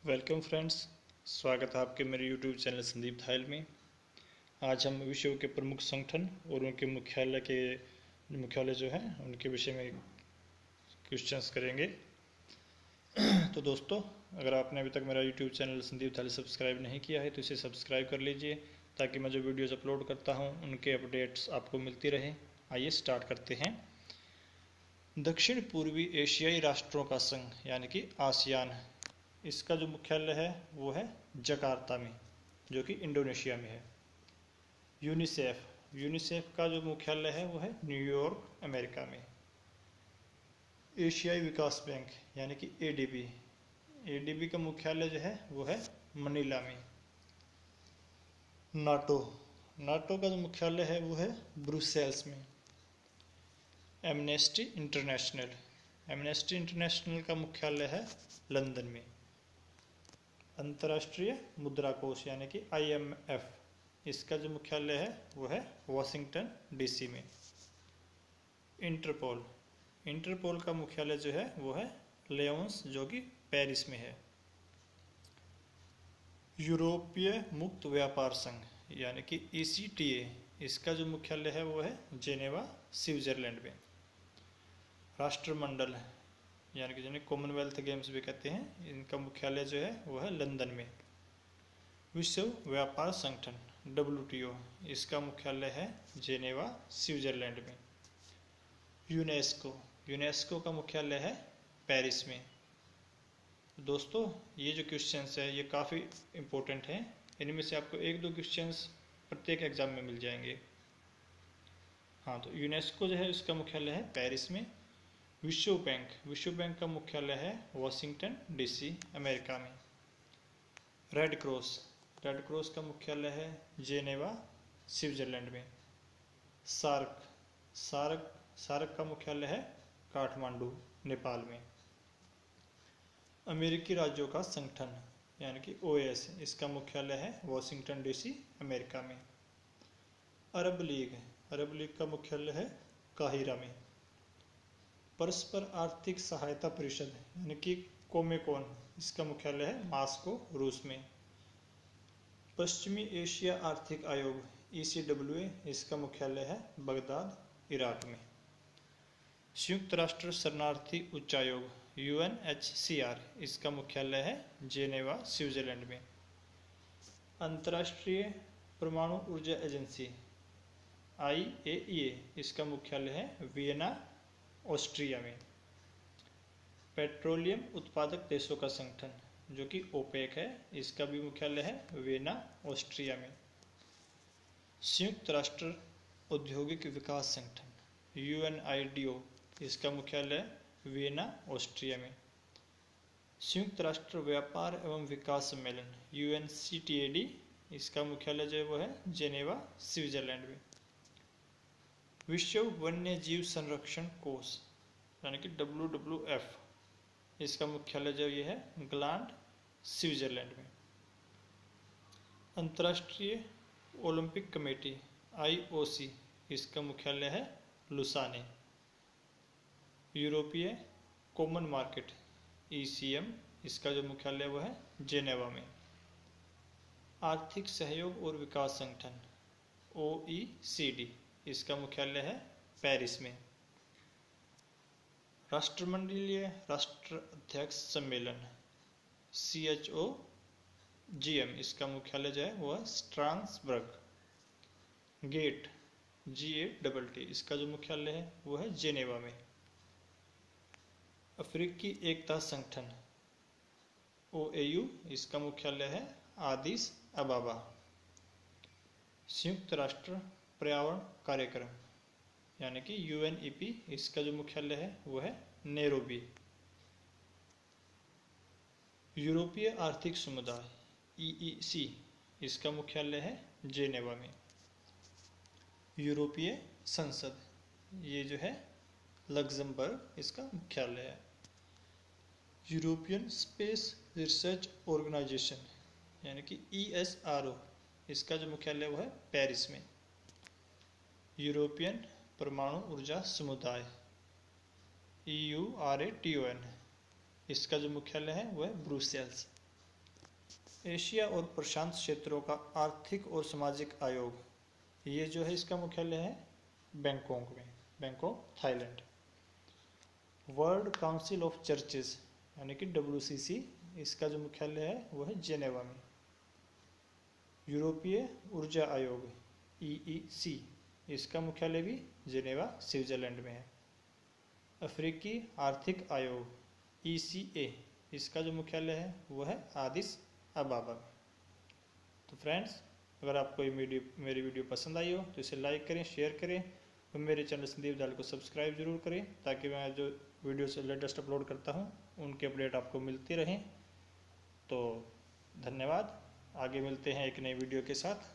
Welcome friends, स्वागत है आपके मेरे यूट्यूब चैनल संदीप थायल में। आज हम विश्व के प्रमुख संगठन और उनके मुख्यालय जो है उनके विषय में क्वेश्चंस करेंगे। तो दोस्तों, अगर आपने अभी तक मेरा YouTube channel Sandeep Thayal subscribe नहीं किया है तो इसे सब्सक्राइब कर लीजिए ताकि मैं जो वीडियोज़ अपलोड करता हूँ उनके अपडेट्स आपको मिलती रहे। आइए स्टार्ट करते हैं। दक्षिण पूर्वी एशियाई राष्ट्रों का संघ यानी कि आसियान, इसका जो मुख्यालय है वो है जकार्ता में, जो कि इंडोनेशिया में है। यूनिसेफ का जो मुख्यालय है वो है न्यूयॉर्क, अमेरिका में। एशियाई विकास बैंक यानी कि एडीबी का मुख्यालय जो है वो है मनीला में। नाटो का जो मुख्यालय है वो है ब्रुसेल्स में। एमनेस्टी इंटरनेशनल का मुख्यालय है लंदन में। अंतर्राष्ट्रीय मुद्रा कोष यानी कि IMF, इसका जो मुख्यालय है वो है वॉशिंगटन DC में। इंटरपोल का मुख्यालय जो है वो है लियोन्स, जो कि पेरिस में है। यूरोपीय मुक्त व्यापार संघ यानी कि ECTA, इसका जो मुख्यालय है वो है जेनेवा, स्विट्जरलैंड में। राष्ट्रमंडल यानी कि जिन्हें कॉमनवेल्थ गेम्स भी कहते हैं, इनका मुख्यालय जो है वो है लंदन में। विश्व व्यापार संगठन WTO, इसका मुख्यालय है जेनेवा, स्विट्जरलैंड में। यूनेस्को का मुख्यालय है पेरिस में। दोस्तों, ये जो क्वेश्चंस है ये काफ़ी इम्पोर्टेंट हैं। इनमें से आपको एक दो क्वेश्चंस प्रत्येक एग्जाम में मिल जाएंगे। हाँ, तो यूनेस्को जो है इसका मुख्यालय है पेरिस में। विश्व बैंक का मुख्यालय है वॉशिंगटन DC, अमेरिका में। रेड क्रॉस का मुख्यालय है जेनेवा, स्विट्जरलैंड में। सार्क का मुख्यालय है काठमांडू, नेपाल में। अमेरिकी राज्यों का संगठन यानी कि OAS, इसका मुख्यालय है वॉशिंगटन DC, अमेरिका में। अरब लीग का मुख्यालय है काहिरा में। परस्पर आर्थिक सहायता परिषद यानी कि कोमेकॉन, इसका मुख्यालय है मास्को, रूस में। पश्चिमी एशिया आर्थिक आयोग ECWA, इसका मुख्यालय है बगदाद, इराक में। संयुक्त राष्ट्र शरणार्थी उच्चायोग UNHCR, इसका मुख्यालय है जेनेवा, स्विट्जरलैंड में। अंतर्राष्ट्रीय परमाणु ऊर्जा एजेंसी IAEA, इसका मुख्यालय है वियना, ऑस्ट्रिया में। पेट्रोलियम उत्पादक देशों का संगठन जो कि OPEC है, इसका भी मुख्यालय है वियना, ऑस्ट्रिया में। संयुक्त राष्ट्र औद्योगिक विकास संगठन UNIDO, इसका मुख्यालय वियना, ऑस्ट्रिया में। संयुक्त राष्ट्र व्यापार एवं विकास सम्मेलन UNCTAD, इसका मुख्यालय जो है वो है जेनेवा, स्विट्जरलैंड में। विश्व वन्य जीव संरक्षण कोष यानी कि WWF, इसका मुख्यालय जो ये है ग्लांड, स्विट्जरलैंड में। अंतर्राष्ट्रीय ओलंपिक कमेटी IOC, इसका मुख्यालय है लुसाने। यूरोपीय कॉमन मार्केट ECM, इसका जो मुख्यालय वो है जेनेवा में। आर्थिक सहयोग और विकास संगठन OECD, इसका मुख्यालय है पेरिस में। राष्ट्रमंडलीय राष्ट्र अध्यक्ष सम्मेलन CHOGM, इसका मुख्यालय जो है वो है स्ट्रासबर्ग। GATT, इसका जो मुख्यालय है वो है जेनेवा में। अफ्रीकी एकता संगठन OAU, इसका मुख्यालय है आदिस अबाबा। संयुक्त राष्ट्र पर्यावरण कार्यक्रम यानी कि UNEP, इसका जो मुख्यालय है वो है नैरोबी। यूरोपीय आर्थिक समुदाय EEC, इसका मुख्यालय है जेनेवा में। यूरोपीय संसद, ये जो है लग्जमबर्ग, इसका मुख्यालय है। यूरोपियन स्पेस रिसर्च ऑर्गेनाइजेशन यानी कि ESRO, इसका जो मुख्यालय वो है पेरिस में। यूरोपियन परमाणु ऊर्जा समुदाय EURATON, इसका जो मुख्यालय है वो है ब्रुसेल्स। एशिया और प्रशांत क्षेत्रों का आर्थिक और सामाजिक आयोग, ये जो है इसका मुख्यालय है बैंकॉक में, Bangkok Thailand. World Council of Churches यानी कि WCC, इसका जो मुख्यालय है वो है जेनेवा में। यूरोपीय ऊर्जा आयोग EEC, इसका मुख्यालय भी जेनेवा स्विट्जरलैंड में है। अफ्रीकी आर्थिक आयोग ECA, इसका जो मुख्यालय है वो है आदिस अबाबा में। तो फ्रेंड्स, अगर आपको ये मेरी वीडियो पसंद आई हो तो इसे लाइक करें, शेयर करें और मेरे चैनल संदीप दाल को सब्सक्राइब जरूर करें, ताकि मैं जो वीडियो से लेटेस्ट अपलोड करता हूँ उनके अपडेट आपको मिलती रहें। तो धन्यवाद, आगे मिलते हैं एक नई वीडियो के साथ।